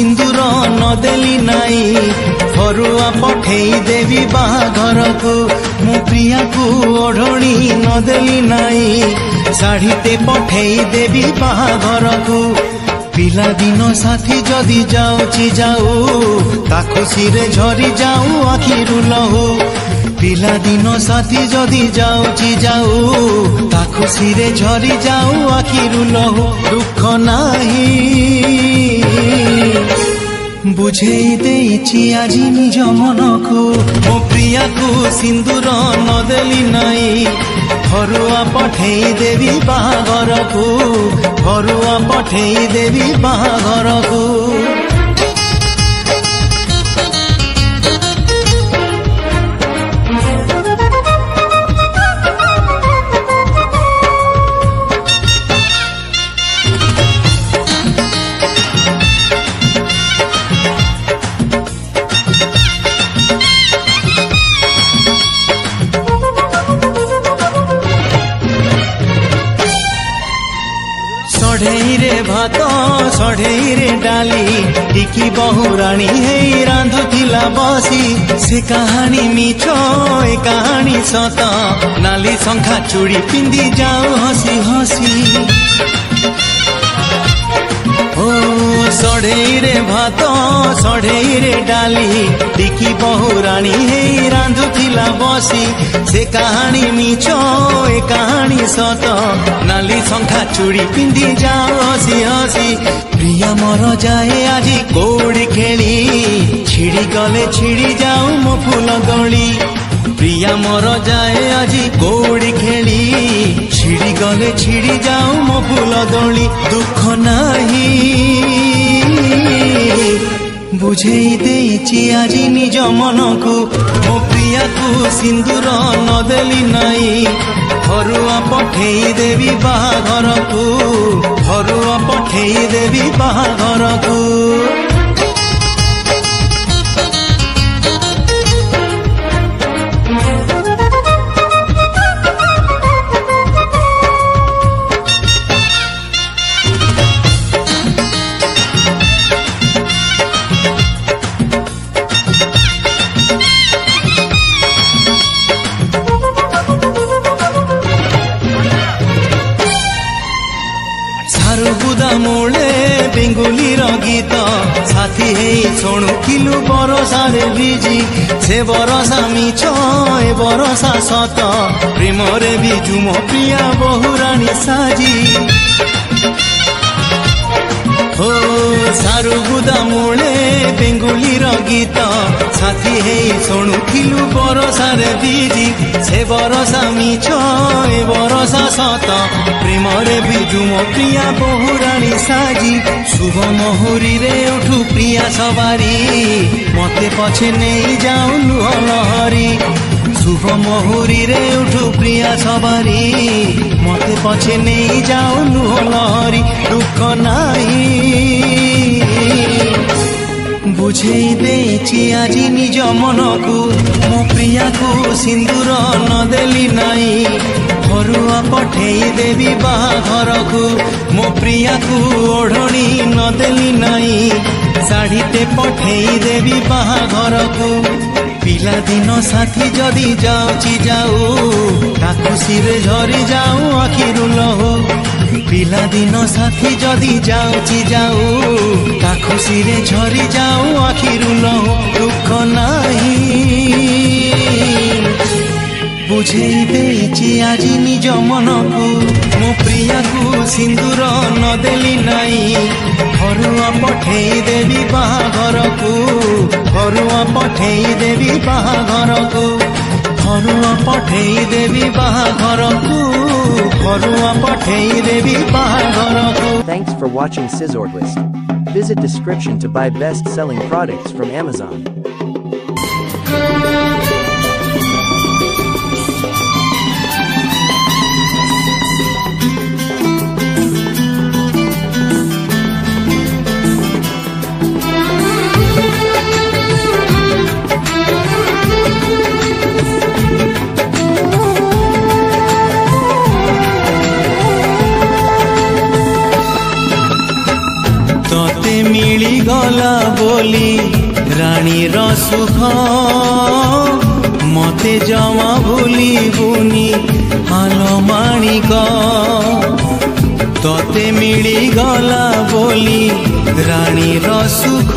सिंदूर नदेली नाई फरुआ पठेई देवी बाहाघर को मो प्रिया को ओढ़णी नदेली नाई शाढ़ीते पठेई देवी बाहाघर को पिला दिन साथी जदि जाऊची जाऊ ता खुशी रे झरी जाऊ आखिरु लहू पिला दिन साथी जदि जाऊची जाऊ ता खुशी रे झरी जाऊ आखिरु लहू दुख नाही बुझेई देइछि आजी निज मन को मो प्रिया को सिंदूर नदेली नाई फरुआ पठेई देवी बाहाघर को फरुआ पठेई देवी बाहाघर को सढ़ई रे भात सढ़ई रे डाली टिकी बहुराणी हे रांधुथिला बसी से कहानी मिछ ए कहानी सत नाली शंखा चूड़ी पिंदी जाऊ हसी हसी ओ सढ़ई रे भात सढ़ई रे डाली टिकी बहुराणी हे रांधुथिला बसी से कहानी मिछ ए कहानी सत नाली शंखा चूड़ी पिंदी जाओ हसी हसी प्रिया मर जाए आज कौड़ी खेली छिड़ी गले छिड़ी जाऊ मो फूल गली प्रिया मर जाए आज कौड़ी खेली छिड़ी गले छिड़ी जाऊ मो फूल गली दुख नाही बुझेई देइछि आजी निज मन को मो प्रिया को सिंदूर नदेली नाई फरुआ पठेई देवी बाहाघर को फरुआ पठेई देवी बाहाघर को मूले बेंगुली गीत साथी हे शुणुथिलु बरसा रे बिजी से बरसा मिछ ए बरसा सत प्रेम रे बिजु मो प्रिया बहुराणी साजी हो सारुगुदा मूले बेंगुली गीत साथी हे शुणुथिलु बरसा रे बिजी से बरसा मिछ ए बरसा सत प्रेम रे बिजु मो प्रिया बहुराणी साजी शुभ मुहुरी रे उठू प्रिया सवारी मते पछे नहीं जाऊ लुह लहरी शुभ मुहुरी रे उठू प्रिया सवारी मते पछे नहीं जाऊ लुह लहरी दुख नाही बुझेई देइछि आजी निज मन को मो प्रिया को सिंदूर नदेली नाई फरुआ पठेई देवी बाहाघर को मो प्रिया को ओढ़णी नदेली नाई शाढ़ीते पठेई देवी बाहाघर को पिला दिन साथी जदि जाऊची जाऊ ता खुशी रे झरी जाऊ आखिरु लहू पिला दिन साथी जदि जाऊची जाऊ ता खुशी रे झरी जाऊ आखिरु लहू दुख नाही बुझेई देइछि आजी निज मन को मो प्रिया को सिंदूर नदेली नाई फरुआ पठेई देवी बाहाघर को फरुआ पठेई देवी बाहाघर को फरुआ पठेई देवी बाहाघर को फरुआ पठेई देवी बाहाघर को। Thanks for watching Sizzordlist. Visit description to buy best-selling products from Amazon. मिली गला बोली रानी सुख मते जमा भूली बुनी आलो माणिक तोते मिली गला बोली रानी सुख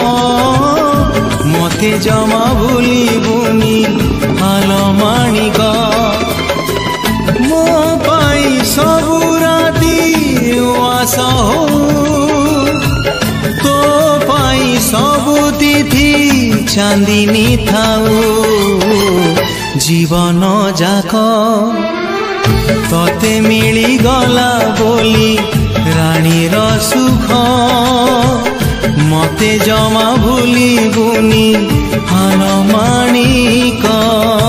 मते जमा भूली बुनी आलो माणिक मो पाई सबु राती उआस हो तो पाई सबु तिथि चांदिनी थाऊ जीवन जाक तोते मिली गला बोली रानी सुख मते जमा भूली बुनी आलो माणिक।